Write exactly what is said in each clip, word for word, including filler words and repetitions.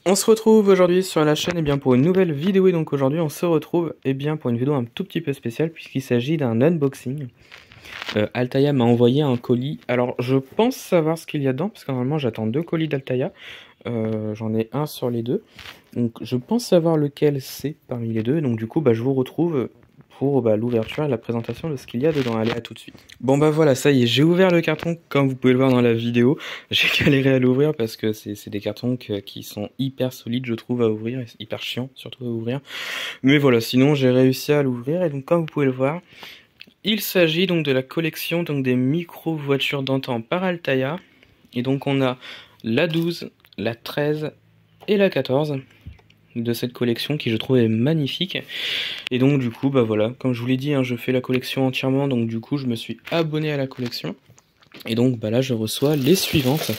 On se retrouve aujourd'hui sur la chaîne et bien pour une nouvelle vidéo et donc aujourd'hui on se retrouve et bien pour une vidéo un tout petit peu spéciale puisqu'il s'agit d'un unboxing. Euh, Altaïa m'a envoyé un colis, alors je pense savoir ce qu'il y a dedans parce que normalement j'attends deux colis d'Altaïa, euh, j'en ai un sur les deux, donc je pense savoir lequel c'est parmi les deux, donc du coup bah, je vous retrouve pour bah, l'ouverture et la présentation de ce qu'il y a dedans. Allez, à tout de suite. Bon bah voilà, ça y est, j'ai ouvert le carton comme vous pouvez le voir dans la vidéo. J'ai galéré à l'ouvrir parce que c'est des cartons que, qui sont hyper solides je trouve à ouvrir, hyper chiants surtout à ouvrir. Mais voilà, sinon j'ai réussi à l'ouvrir et donc comme vous pouvez le voir, il s'agit donc de la collection donc des micro voitures d'antan par Altaïa. Et donc on a la douze, la treize et la quatorze de cette collection qui je trouve est magnifique. Et donc du coup bah voilà, comme je vous l'ai dit hein, je fais la collection entièrement, donc du coup je me suis abonné à la collection et donc bah là je reçois les suivantes.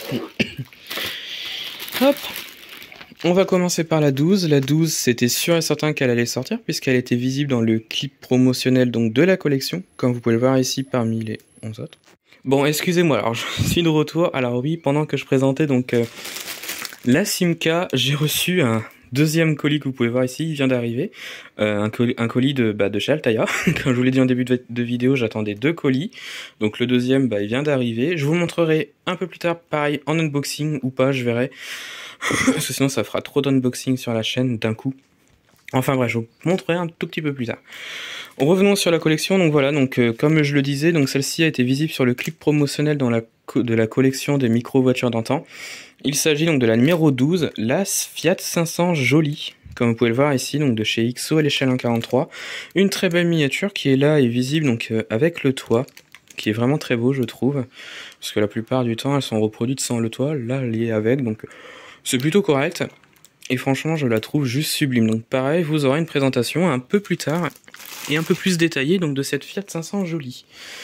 Hop, on va commencer par la douze. La douze, c'était sûr et certain qu'elle allait sortir puisqu'elle était visible dans le clip promotionnel donc de la collection, comme vous pouvez le voir ici parmi les onze autres. Bon, excusez-moi, alors je suis de retour. Alors oui, pendant que je présentais donc euh, la Simca, j'ai reçu un deuxième colis que vous pouvez voir ici, il vient d'arriver, euh, un, colis, un colis de, bah, de chez Altaïa. Comme je vous l'ai dit en début de, de vidéo, j'attendais deux colis, donc le deuxième bah, il vient d'arriver. Je vous montrerai un peu plus tard, pareil, en unboxing ou pas, je verrai, parce que sinon ça fera trop d'unboxing sur la chaîne d'un coup. Enfin bref, je vous montrerai un tout petit peu plus tard. Revenons sur la collection, donc voilà, donc euh, comme je le disais, donc celle-ci a été visible sur le clip promotionnel dans la de la collection des micro-voitures d'antan. Il s'agit donc de la numéro douze, la Fiat cinq cents Jolie, comme vous pouvez le voir ici, donc de chez X O à l'échelle un quarante-trois. Une très belle miniature qui est là et visible donc euh, avec le toit, qui est vraiment très beau je trouve, parce que la plupart du temps elles sont reproduites sans le toit, là elle y est avec, donc c'est plutôt correct. Et franchement je la trouve juste sublime, donc pareil vous aurez une présentation un peu plus tard, et un peu plus détaillée donc de cette Fiat cinq cents Jolie.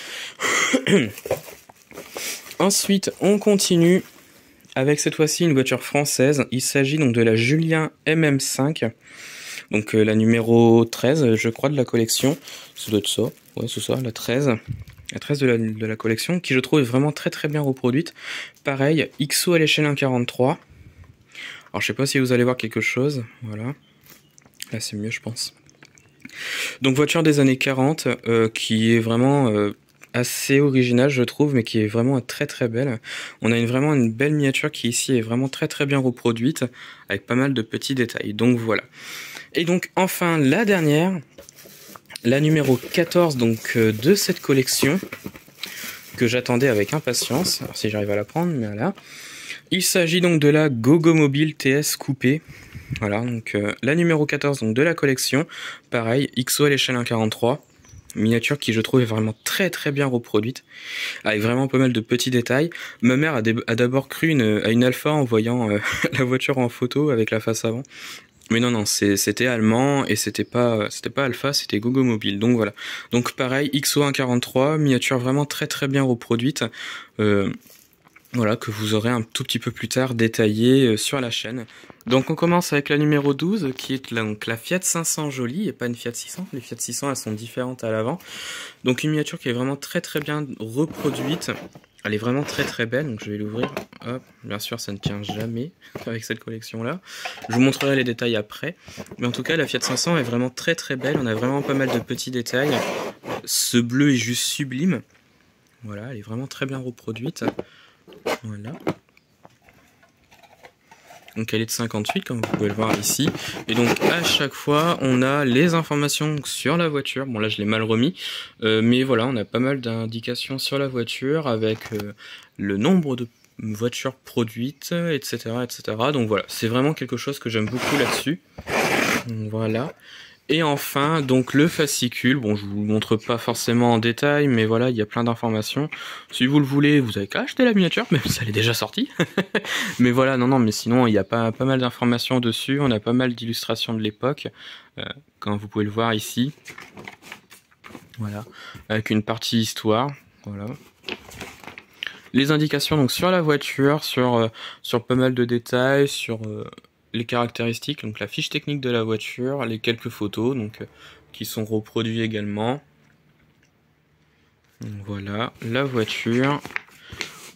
Ensuite on continue avec cette fois-ci une voiture française. Il s'agit donc de la Julien M M cinq, donc euh, la numéro treize je crois de la collection, ça doit être ça, ouais c'est ça, la treize, la treize de la, de la collection, qui je trouve est vraiment très très bien reproduite. Pareil, X O à l'échelle un quarante-trois, alors je sais pas si vous allez voir quelque chose, voilà, là c'est mieux je pense. Donc voiture des années quarante, euh, qui est vraiment... Euh, assez original je trouve, mais qui est vraiment très très belle. On a une, vraiment une belle miniature qui ici est vraiment très très bien reproduite, avec pas mal de petits détails, donc voilà. Et donc enfin la dernière, la numéro quatorze donc euh, de cette collection, que j'attendais avec impatience, alors si j'arrive à la prendre, mais voilà. Il s'agit donc de la Gogomobile T S Coupé. Voilà, donc euh, la numéro quatorze donc de la collection, pareil, X O à l'échelle un quarante-trois. Miniature qui je trouve est vraiment très très bien reproduite, avec vraiment pas mal de petits détails. Ma mère a, a d'abord cru une, à une Alpha en voyant euh, la voiture en photo avec la face avant. Mais non, non, c'était allemand et c'était pas, c'était pas Alpha, c'était Gogomobile. Donc voilà. Donc pareil, X O un quarante-trois, miniature vraiment très très bien reproduite. Euh, Voilà, que vous aurez un tout petit peu plus tard détaillé sur la chaîne. Donc on commence avec la numéro douze, qui est la, donc la Fiat cinq cents Jolie, et pas une Fiat six cents. Les Fiat six cents, elles sont différentes à l'avant. Donc une miniature qui est vraiment très très bien reproduite. Elle est vraiment très très belle, donc je vais l'ouvrir. Hop, bien sûr ça ne tient jamais avec cette collection-là. Je vous montrerai les détails après. Mais en tout cas, la Fiat cinq cents est vraiment très très belle. On a vraiment pas mal de petits détails. Ce bleu est juste sublime. Voilà, elle est vraiment très bien reproduite. Voilà. Donc elle est de cinquante-huit comme vous pouvez le voir ici. Et donc à chaque fois on a les informations sur la voiture. Bon là je l'ai mal remis. Euh, mais voilà, on a pas mal d'indications sur la voiture avec euh, le nombre de voitures produites, et cetera et cetera. Donc voilà, c'est vraiment quelque chose que j'aime beaucoup là-dessus. Voilà. Et enfin, donc le fascicule, bon je vous le montre pas forcément en détail, mais voilà, il y a plein d'informations. Si vous le voulez, vous avez qu'à acheter la miniature, même si ça est déjà sorti. Mais voilà, non, non, mais sinon, il y a pas, pas mal d'informations dessus, on a pas mal d'illustrations de l'époque, euh, comme vous pouvez le voir ici. Voilà, avec une partie histoire, voilà. Les indications donc sur la voiture, sur, euh, sur pas mal de détails, sur... Euh, les caractéristiques, donc la fiche technique de la voiture, les quelques photos donc euh, qui sont reproduites également. Donc, voilà la voiture.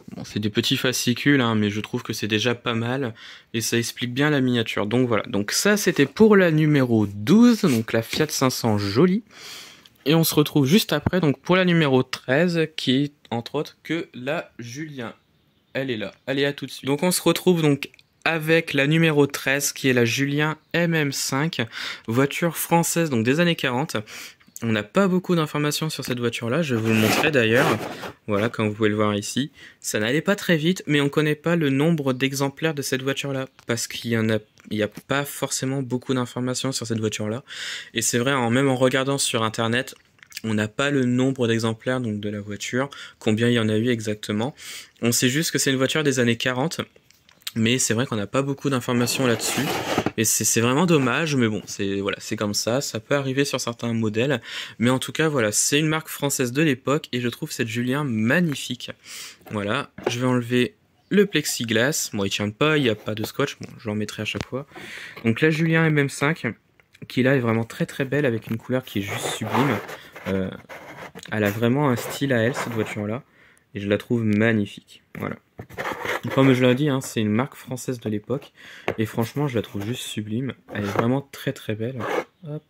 Bon, c'est des petits fascicules, hein, mais je trouve que c'est déjà pas mal, et ça explique bien la miniature. Donc voilà, donc ça c'était pour la numéro douze, donc la Fiat cinq cents jolie. Et on se retrouve juste après, donc pour la numéro treize, qui est entre autres que la Julien. Elle est là, elle est là tout de suite. Donc on se retrouve donc avec la numéro treize, qui est la Julien M M cinq, voiture française donc des années quarante. On n'a pas beaucoup d'informations sur cette voiture-là, je vais vous le montrer d'ailleurs. Voilà, comme vous pouvez le voir ici. Ça n'allait pas très vite, mais on ne connaît pas le nombre d'exemplaires de cette voiture-là, parce qu'il y en a, il n'y a pas forcément beaucoup d'informations sur cette voiture-là. Et c'est vrai, en, même en regardant sur Internet, on n'a pas le nombre d'exemplaires donc de la voiture, combien il y en a eu exactement. On sait juste que c'est une voiture des années quarante, mais c'est vrai qu'on n'a pas beaucoup d'informations là-dessus. Et c'est vraiment dommage, mais bon, c'est voilà, c'est comme ça, ça peut arriver sur certains modèles. Mais en tout cas, voilà, c'est une marque française de l'époque, et je trouve cette Julien magnifique. Voilà, je vais enlever le plexiglas. Bon, il tient pas, il n'y a pas de scotch, bon, je l'en mettrai à chaque fois. Donc la Julien M M cinq, qui là est vraiment très très belle, avec une couleur qui est juste sublime. Euh, elle a vraiment un style à elle, cette voiture-là, et je la trouve magnifique. Voilà. Comme je l'ai dit, hein, c'est une marque française de l'époque, et franchement, je la trouve juste sublime. Elle est vraiment très très belle. Hop.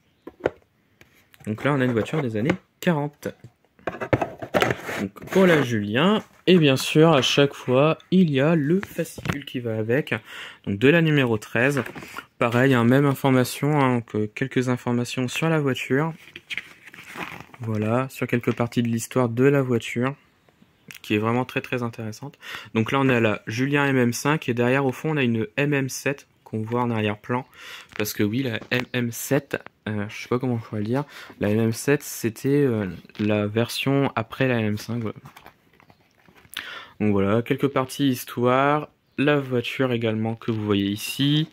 Donc là, on a une voiture des années quarante. Donc pour la Julien, et bien sûr, à chaque fois, il y a le fascicule qui va avec, donc de la numéro treize. Pareil, hein, même information, hein, que quelques informations sur la voiture. Voilà, sur quelques parties de l'histoire de la voiture, qui est vraiment très très intéressante. Donc là on est à la Julien M M cinq, et derrière au fond on a une M M sept qu'on voit en arrière-plan, parce que oui, la M M sept, euh, je sais pas comment je pourrais le dire, la M M sept c'était euh, la version après la M M cinq. Voilà. Donc voilà, quelques parties histoire, la voiture également que vous voyez ici.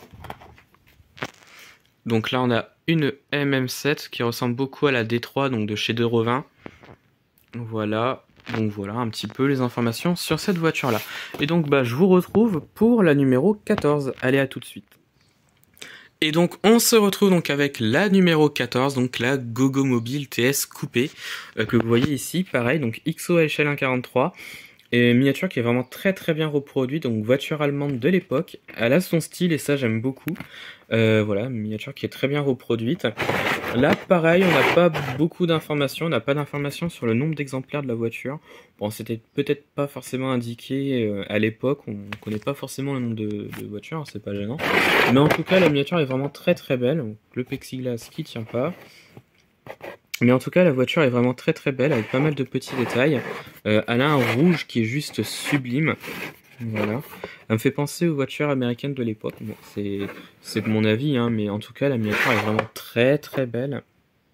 Donc là on a une M M sept qui ressemble beaucoup à la D trois, donc de chez De Revin. Voilà, donc voilà un petit peu les informations sur cette voiture là. Et donc bah je vous retrouve pour la numéro quatorze. Allez, à tout de suite. Et donc on se retrouve donc avec la numéro quatorze, donc la Goggomobil T S coupée, euh, que vous voyez ici, pareil, donc X O H L un quarante-trois. Et miniature qui est vraiment très très bien reproduite, donc voiture allemande de l'époque. Elle a son style et ça j'aime beaucoup. Euh, voilà, miniature qui est très bien reproduite. Là pareil, on n'a pas beaucoup d'informations, on n'a pas d'informations sur le nombre d'exemplaires de la voiture. Bon, c'était peut-être pas forcément indiqué euh, à l'époque, on ne connaît pas forcément le nombre de, de voitures, hein, c'est pas gênant. Mais en tout cas, la miniature est vraiment très très belle. Donc, le plexiglas qui tient pas. Mais en tout cas, la voiture est vraiment très très belle, avec pas mal de petits détails. Euh, elle a un rouge qui est juste sublime. Voilà. Elle me fait penser aux voitures américaines de l'époque. Bon, c'est de mon avis, hein, mais en tout cas, la miniature est vraiment très très belle.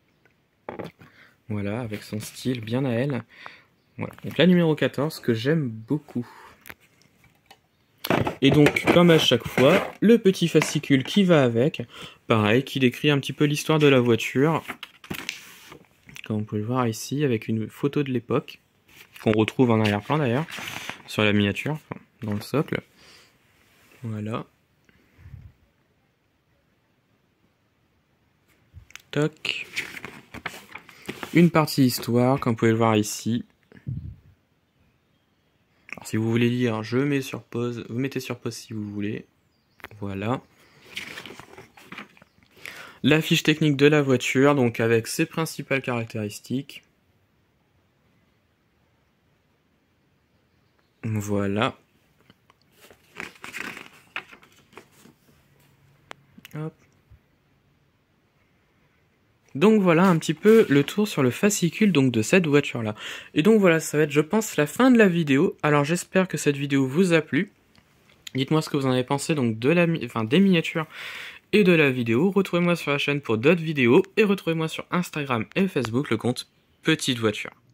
Voilà, avec son style bien à elle. Voilà. Donc la numéro quatorze, que j'aime beaucoup. Et donc, comme à chaque fois, le petit fascicule qui va avec. Pareil, qui décrit un petit peu l'histoire de la voiture. Comme vous pouvez le voir ici, avec une photo de l'époque, qu'on retrouve en arrière-plan d'ailleurs, sur la miniature, dans le socle. Voilà. Toc. Une partie histoire, comme vous pouvez le voir ici. Alors, si vous voulez lire, je mets sur pause, vous mettez sur pause si vous voulez. Voilà. La fiche technique de la voiture, donc avec ses principales caractéristiques. Voilà. Hop. Donc voilà un petit peu le tour sur le fascicule donc de cette voiture là. Et donc voilà, ça va être je pense la fin de la vidéo. Alors j'espère que cette vidéo vous a plu. Dites-moi ce que vous en avez pensé donc de la, enfin, des miniatures et de la vidéo. Retrouvez-moi sur la chaîne pour d'autres vidéos et retrouvez-moi sur Instagram et Facebook le compte Petite Voiture.